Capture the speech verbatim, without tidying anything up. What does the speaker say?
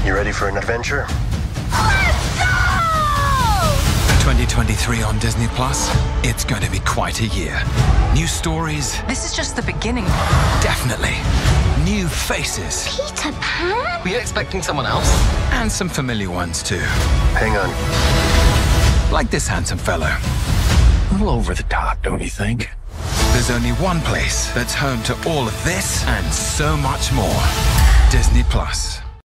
You ready for an adventure? Let's go! twenty twenty-three on Disney Plus. It's going to be quite a year. New stories. This is just the beginning. Definitely. New faces. Peter Pan? Were you expecting someone else? And some familiar ones too. Hang on. Like this handsome fellow. A little over the top, don't you think? There's only one place that's home to all of this and so much more. Disney Plus.